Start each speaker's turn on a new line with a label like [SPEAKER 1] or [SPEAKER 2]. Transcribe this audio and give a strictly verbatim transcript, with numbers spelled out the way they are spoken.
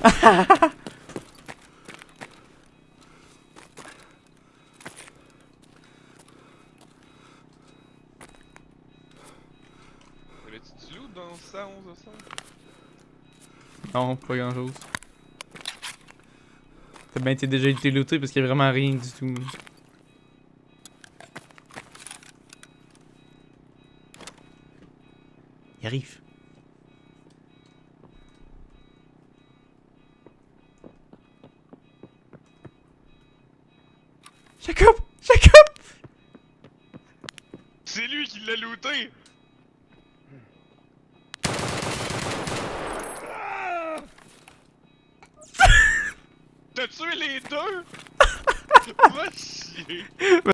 [SPEAKER 1] T'avais-tu du loot dans cent onze de cent?
[SPEAKER 2] Non, pas grand chose. T'as bien été déjà été looté parce qu'il y a vraiment rien du tout. Il arrive. Jacob! Jacob!
[SPEAKER 1] C'est lui qui l'a looté! T'as tué les deux? Va chier!